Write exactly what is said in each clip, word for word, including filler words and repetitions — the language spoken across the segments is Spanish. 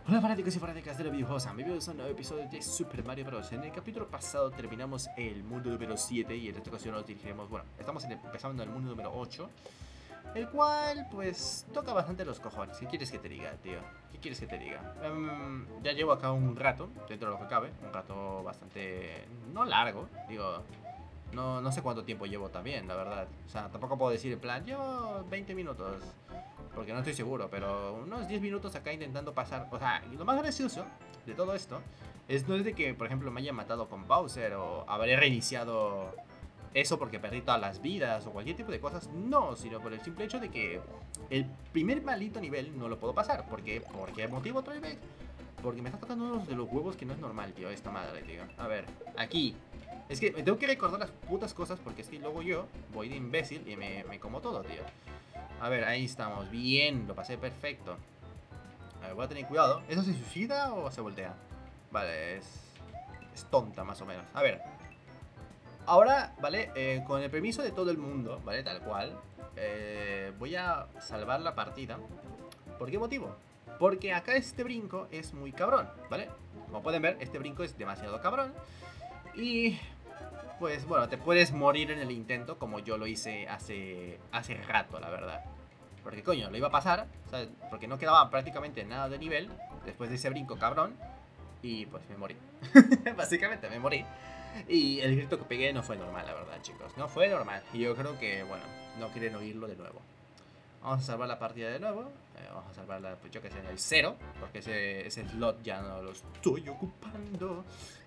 Hola fanáticos y fanáticas de los videojuegos, bienvenidos a un nuevo episodio de Super Mario Bros. En el capítulo pasado terminamos el mundo número siete y en esta ocasión nos dirigiremos, bueno, estamos en el- empezando en el mundo número ocho, el cual pues toca bastante los cojones. ¿Qué quieres que te diga, tío? ¿Qué quieres que te diga? Em, ya llevo acá un rato, dentro de lo que cabe, un rato bastante, no largo, digo, no, no sé cuánto tiempo llevo también, la verdad. O sea, tampoco puedo decir en plan, llevo veinte minutos. Porque no estoy seguro, pero unos diez minutos acá intentando pasar. O sea, y lo más gracioso de todo esto es no es de que, por ejemplo, me haya matado con Bowser o habré reiniciado eso porque perdí todas las vidas o cualquier tipo de cosas. No, sino por el simple hecho de que el primer maldito nivel no lo puedo pasar. ¿Por qué? ¿Por qué motivo otra vez? Porque me está tocando uno de los huevos que no es normal, tío. Esta madre, tío. A ver, aquí. Es que me tengo que recordar las putas cosas porque es que luego yo voy de imbécil y me, me como todo, tío. A ver, ahí estamos. Bien, lo pasé perfecto. A ver, voy a tener cuidado. ¿Eso se suicida o se voltea? Vale, es... Es tonta más o menos. A ver. Ahora, ¿vale? Eh, con el permiso de todo el mundo, ¿vale? Tal cual. Eh, voy a salvar la partida. ¿Por qué motivo? Porque acá este brinco es muy cabrón, ¿vale? Como pueden ver, este brinco es demasiado cabrón. Y... Pues bueno, te puedes morir en el intento como yo lo hice hace, hace rato, la verdad. Porque coño, lo iba a pasar, ¿sabes? Porque no quedaba prácticamente nada de nivel después de ese brinco cabrón. Y pues me morí. Básicamente me morí. Y el grito que pegué no fue normal, la verdad, chicos. No fue normal. Y yo creo que, bueno, no quieren oírlo de nuevo. Vamos a salvar la partida de nuevo. Eh, vamos a salvarla, pues yo que sé, en el cero. Porque ese, ese slot ya no lo estoy ocupando.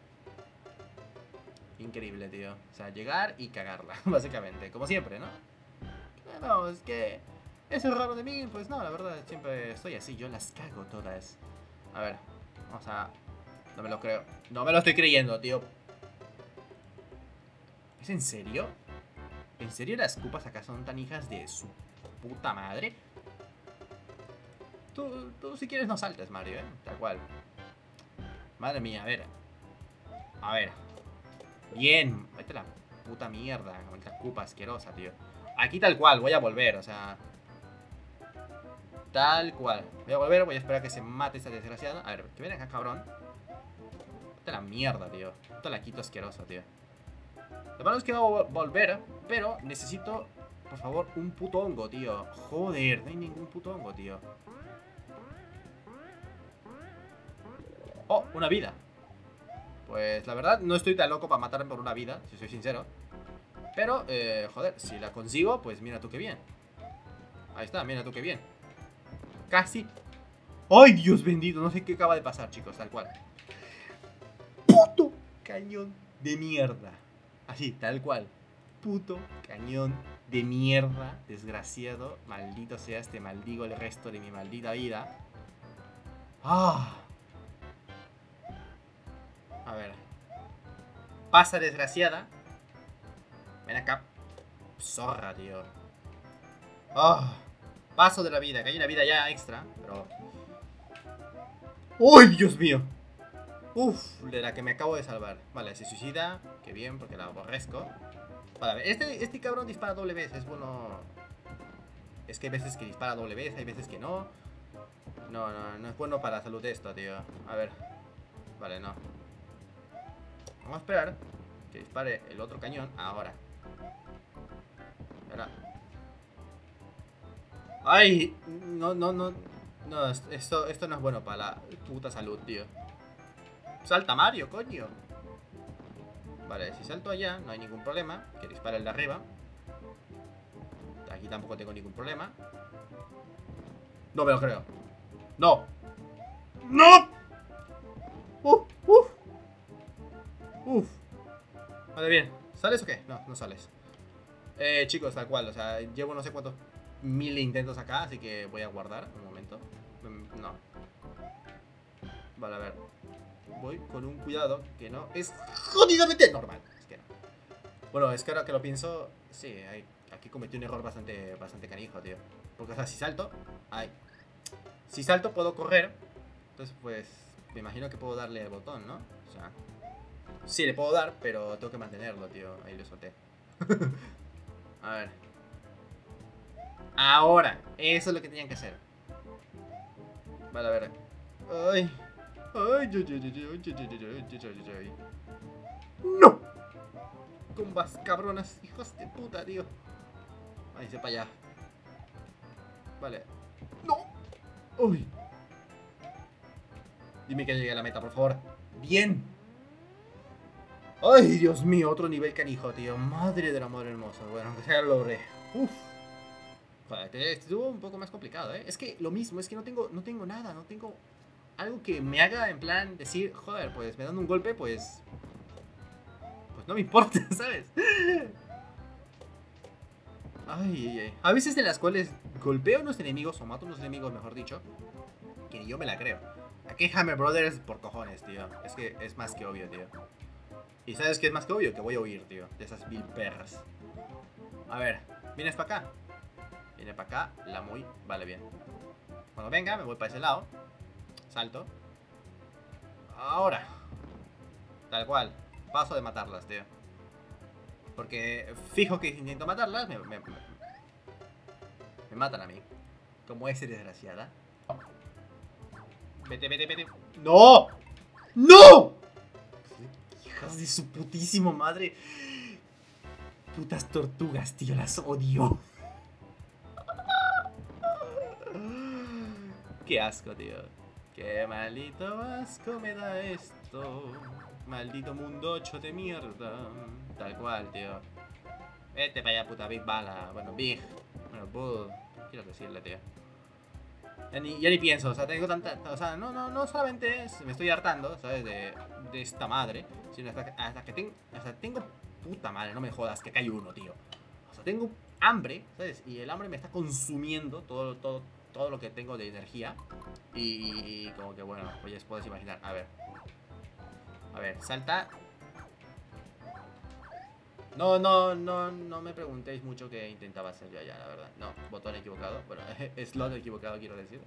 Increíble, tío. O sea, llegar y cagarla, básicamente. Como siempre, ¿no? No, es que eso es raro de mí, pues no, la verdad, siempre estoy así, yo las cago todas. A ver, vamos a... No me lo creo. No me lo estoy creyendo, tío. ¿Es en serio? ¿En serio las cupas acá son tan hijas de su puta madre? Tú, tú si quieres no saltes, Mario, ¿eh? Tal cual. Madre mía, a ver. A ver. Bien. Vete a la puta mierda, con esta cupa asquerosa, tío. Aquí tal cual, voy a volver, o sea... Tal cual. Voy a volver, voy a esperar a que se mate esta desgraciada. A ver, que ven acá, cabrón. Esta la mierda, tío. Esta la quito asqueroso, tío. Lo malo es que voy a volver, pero necesito, por favor, un puto hongo, tío. Joder, no hay ningún puto hongo, tío. Oh, una vida. Pues la verdad, no estoy tan loco para matarme por una vida, si soy sincero. Pero, eh, joder, si la consigo, pues mira tú qué bien. Ahí está, mira tú qué bien. Casi. ¡Ay, Dios bendito! No sé qué acaba de pasar, chicos, tal cual. Puto cañón de mierda. Así, tal cual. Puto cañón de mierda. Desgraciado. Maldito seas, te maldigo el resto de mi maldita vida. Ah. A ver. Pasa, desgraciada. Ven acá. Zorra, tío. Ah. Paso de la vida, que hay una vida ya extra, pero... ¡Uy, Dios mío! Uf, de la que me acabo de salvar. Vale, se suicida. Qué bien, porque la aborrezco. Vale, a ver, este, este cabrón dispara doble vez. Es bueno... Es que hay veces que dispara doble vez, hay veces que no. No, no, no es bueno para la salud esto, tío. A ver. Vale, no. Vamos a esperar que dispare el otro cañón ahora. Ahora. ¡Ay! No, no, no. No, esto, esto no es bueno para la puta salud, tío. Salta Mario, coño. Vale, si salto allá, no hay ningún problema. Que dispare el de arriba. Aquí tampoco tengo ningún problema. No me lo creo. ¡No! ¡No! ¡Uf! ¡Uf! ¡Uf! Vale, bien. ¿Sales o qué? No, no sales. Eh, chicos, tal cual. O sea, llevo no sé cuántos mil intentos acá, así que voy a guardar un momento. Mm, No. Vale, a ver. Voy con un cuidado que no es jodidamente normal. Es que no. Bueno, es que ahora que lo pienso, sí, hay, aquí cometí un error bastante, bastante canijo, tío. Porque, o sea, si salto, ay. Si salto puedo correr. Entonces, pues, me imagino que puedo darle el botón, ¿no? O sea, sí, le puedo dar, pero tengo que mantenerlo, tío. Ahí lo solté. A ver. Ahora, eso es lo que tenían que hacer. Vale, a ver. Ay. Ay, ay, ay, ay, ay, ay, ay, ay, ay, ay. ¡No! Combas cabronas, hijos de puta, tío. Ahí se para allá. Vale. ¡No! ¡Uy! Dime que llegue a la meta, por favor. ¡Bien! ¡Ay, Dios mío! Otro nivel canijo, tío. Madre del amor hermoso. Bueno, aunque sea lo logré. ¡Uf! Joder, este estuvo un poco más complicado, ¿eh? Es que lo mismo, es que no tengo, no tengo nada, no tengo algo que me haga en plan decir, joder, pues me dan un golpe, pues... Pues no me importa, ¿sabes? Ay, ay, ay. A veces en las cuales golpeo a unos enemigos, o mato a unos enemigos, mejor dicho, que ni yo me la creo. Aquí Hammer Brothers por cojones, tío. Es que es más que obvio, tío. ¿Y sabes qué es más que obvio? Que voy a huir, tío, de esas vil perras. A ver, ¿vienes para acá? Viene para acá, la muy... Vale, bien. Cuando venga, me voy para ese lado. Salto. Ahora. Tal cual. Paso de matarlas, tío. Porque fijo que si intento matarlas, me, me, me, me matan a mí. Como ese desgraciada. Vete, vete, vete. ¡No! ¡No! Hijas de su putísima madre. Putas tortugas, tío. Las odio. Qué asco, tío. Qué maldito asco me da esto. Maldito mundocho de mierda. Tal cual, tío. Vete para allá, puta Big Bala. Bueno, Big. Bueno, Bull. Quiero decirle, tío. Ya ni, ya ni pienso, o sea, tengo tanta... O sea, no, no, no solamente es, me estoy hartando, ¿sabes? De, de esta madre. Sino hasta, hasta que tengo... O sea, tengo... Puta madre, no me jodas, que cae uno, tío. O sea, tengo hambre, ¿sabes? Y el hambre me está consumiendo todo, todo, todo lo que tengo de energía. Y, y como que, bueno, pues ya puedes imaginar. A ver. A ver, salta. No, no, no, no me preguntéis mucho qué intentaba hacer yo allá, la verdad. No, botón equivocado. Bueno, slot equivocado, quiero decir.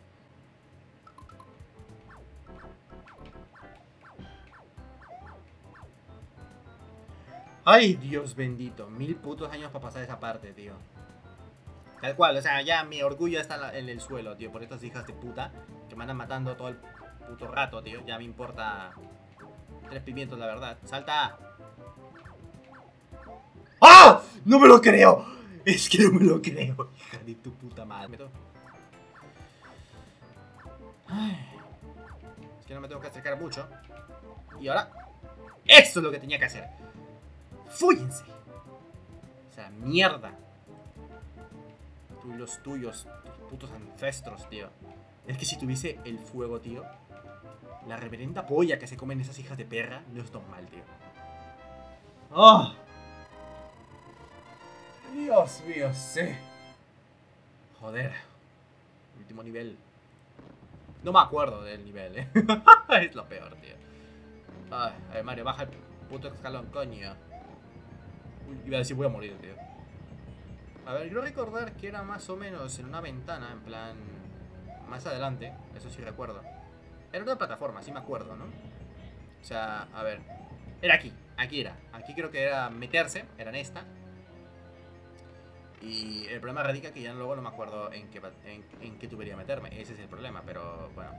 Ay, Dios bendito. Mil putos años para pasar esa parte, tío. Tal cual, o sea, ya mi orgullo está en el suelo, tío. Por estas hijas de puta que me andan matando todo el puto rato, tío. Ya me importa tres pimientos, la verdad. ¡Salta! ¡Ah! ¡No me lo creo! Es que no me lo creo. Hija de tu puta madre. Ay. Es que no me tengo que acercar mucho. Y ahora... ¡Eso es lo que tenía que hacer! ¡Fúyense! O sea, mierda. Tú y los tuyos, tus putos ancestros, tío. Es que si tuviese el fuego, tío, la reverenda polla que se comen esas hijas de perra no es normal, tío. ¡Oh! Dios mío, sí. Joder. Último nivel. No me acuerdo del nivel, eh. Es lo peor, tío. Ay, a ver, Mario, baja el puto escalón, coño. Uy, iba a decir voy a morir, tío. A ver, quiero recordar que era más o menos en una ventana, en plan... Más adelante, eso sí recuerdo. Era una plataforma, sí me acuerdo, ¿no? O sea, a ver. Era aquí, aquí era. Aquí creo que era meterse, era en esta. Y el problema radica que ya luego no me acuerdo en qué, en, en qué tubería meterme. Ese es el problema, pero bueno.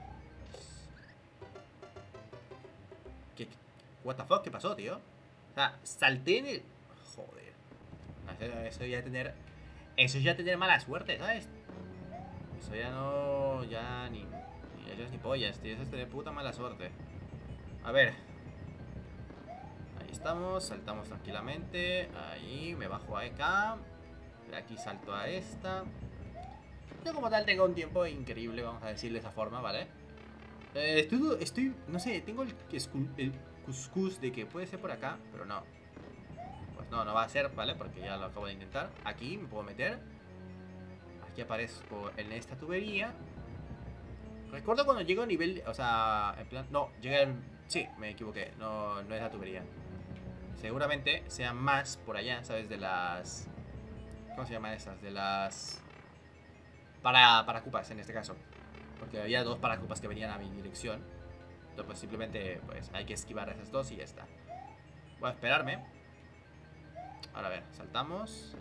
¿Qué, what the fuck? ¿Qué pasó, tío? O sea, salté en el... Joder. Eso ya tener... Eso ya tener mala suerte, ¿sabes? Eso ya no... Ya ni... Ni ellos ni pollas, tío. Eso es tener puta mala suerte. A ver. Ahí estamos. Saltamos tranquilamente. Ahí. Me bajo a E K. De aquí salto a esta. Yo como tal tengo un tiempo increíble, vamos a decirle de esa forma, ¿vale? Eh, estoy, estoy, no sé, tengo el, el cuscús de que puede ser por acá, pero no. Pues no, no va a ser, ¿vale? Porque ya lo acabo de intentar. Aquí me puedo meter. Aquí aparezco en esta tubería. Recuerdo cuando llego a nivel, o sea, en plan, no, llegué al... Sí, me equivoqué, no, no es la tubería. Seguramente sean más por allá, ¿sabes? De las... ¿Cómo se llaman esas? De las... Para, para cupas, en este caso. Porque había dos paracupas que venían a mi dirección. Entonces pues simplemente pues hay que esquivar esas dos y ya está. Voy a esperarme. Ahora a ver, saltamos.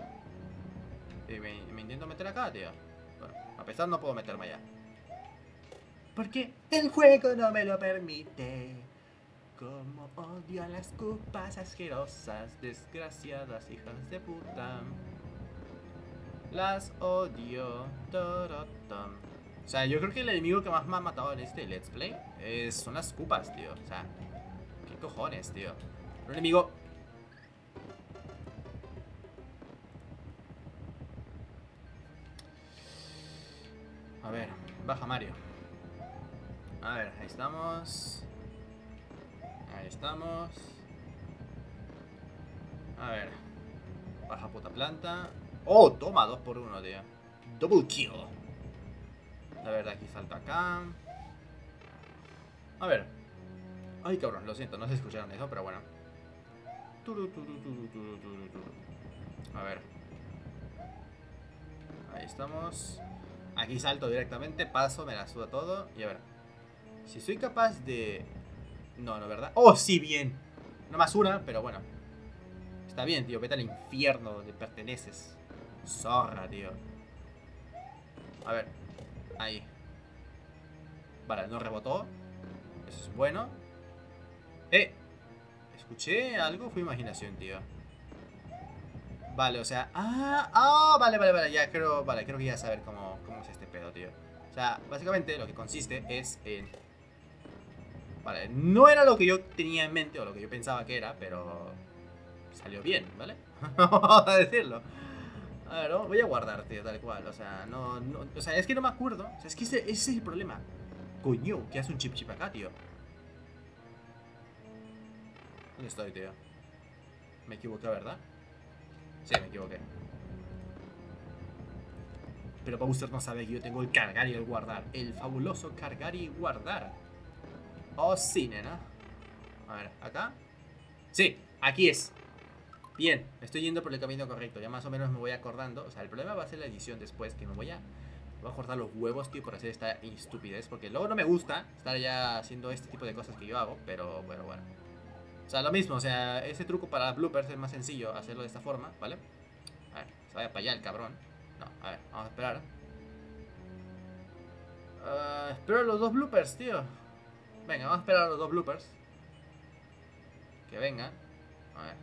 Y me, me intento meter acá, tío. Bueno, a pesar no puedo meterme allá. Porque el juego no me lo permite. Como odio a las cupas asquerosas, desgraciadas hijas de puta. Las odio. Torotom. O sea, yo creo que el enemigo que más me ha matado en este Let's Play es, son las cupas, tío. O sea, ¿qué cojones, tío? Un enemigo... A ver, baja Mario. A ver, ahí estamos. Ahí estamos. A ver. Baja puta planta. Oh, toma, dos por uno, tío. Double kill. A ver, de aquí salto acá. A ver. Ay, cabrón, lo siento, no se escucharon eso, pero bueno. A ver. Ahí estamos. Aquí salto directamente, paso, me la suda todo. Y a ver. Si soy capaz de... No, no, ¿verdad? ¡Oh, sí, bien! No más una, pero bueno. Está bien, tío, vete al infierno donde perteneces. Zorra, tío. A ver. Ahí. Vale, no rebotó. Eso es bueno. Eh. ¿Escuché algo? Fue imaginación, tío. Vale, o sea... Ah, ah, vale, vale, vale. Ya creo... Vale, creo que ya saber cómo, cómo es este pedo, tío. O sea, básicamente lo que consiste es en... Vale, no era lo que yo tenía en mente o lo que yo pensaba que era, pero... Salió bien, ¿vale? Vamos a decirlo. A ver, voy a guardar, tío, tal cual. O sea, no, no... O sea, es que no me acuerdo. O sea, es que ese, ese es el problema. Coño, ¿qué hace un chip chip acá, tío? ¿Dónde estoy, tío? Me equivoqué, ¿verdad? Sí, me equivoqué. Pero Bowser no sabe que yo tengo el cargar y el guardar. El fabuloso cargar y guardar. Oh, sí, nena. A ver, ¿acá? Sí, aquí es. Bien, estoy yendo por el camino correcto. Ya más o menos me voy acordando. O sea, el problema va a ser la edición después. Que me voy a... Me voy a cortar los huevos, tío, por hacer esta estupidez. Porque luego no me gusta estar ya haciendo este tipo de cosas que yo hago. Pero bueno, bueno. O sea, lo mismo, o sea, ese truco para bloopers es más sencillo hacerlo de esta forma, ¿vale? A ver, se vaya para allá el cabrón. No, a ver, vamos a esperar. Uh, espero los dos bloopers, tío. Venga, vamos a esperar a los dos bloopers. Que vengan. A ver.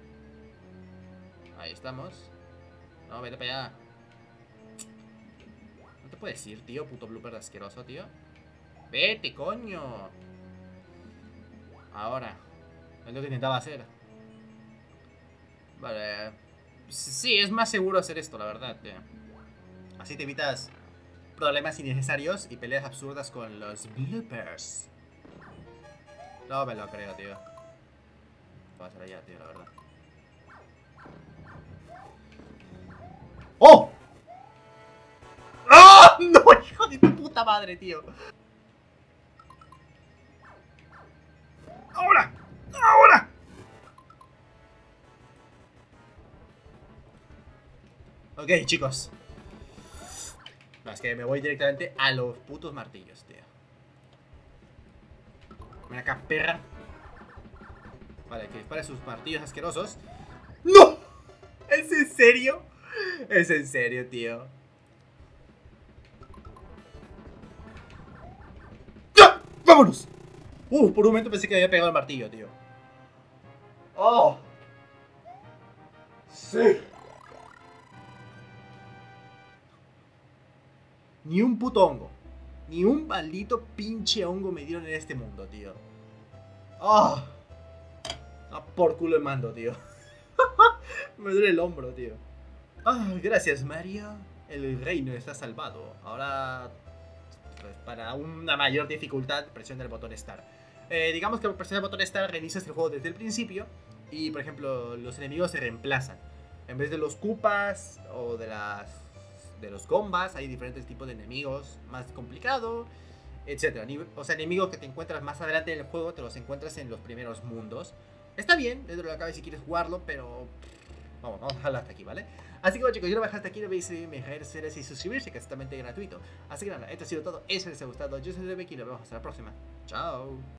Ahí estamos. No, vete para allá. No te puedes ir, tío, puto blooper asqueroso, tío. Vete, coño. Ahora. Es lo que intentaba hacer. Vale. Sí, es más seguro hacer esto, la verdad, tío. Así te evitas problemas innecesarios y peleas absurdas con los bloopers. No me lo creo, tío. Va a ser allá, tío, la verdad. ¡Oh! ¡Ah! ¡No, hijo de tu puta madre, tío! ¡Ahora! ¡Ahora! Ok, chicos. No, es que me voy directamente a los putos martillos, tío. Ven acá, perra. Vale, que dispare sus martillos asquerosos. ¡No! ¿Es en serio? Es en serio, tío. ¡Ya! ¡Vámonos! Uh, por un momento pensé que había pegado el martillo, tío. ¡Oh! ¡Sí! Ni un puto hongo. Ni un maldito pinche hongo me dieron en este mundo, tío. ¡Oh! A por culo el mando, tío. Me duele el hombro, tío. Ah, gracias, Mario. El reino está salvado. Ahora, pues, para una mayor dificultad, presiona el botón Start. Eh, digamos que al presionar el botón Start reinicias el juego desde el principio. Y, por ejemplo, los enemigos se reemplazan. En vez de los Koopas o de las de los Gombas, hay diferentes tipos de enemigos más complicados, etcétera. O sea, enemigos que te encuentras más adelante en el juego, te los encuentras en los primeros mundos. Está bien, dentro de lo que cabe si quieres jugarlo, pero... Vamos, vamos a dejarlo hasta aquí, ¿vale? Así que bueno, chicos, yo lo voy a dejar hasta aquí, no olvidéis dejar y suscribirse, que es totalmente gratuito. Así que nada, esto ha sido todo, espero que les haya gustado, yo soy Rebeki y nos vemos hasta la próxima. Chao.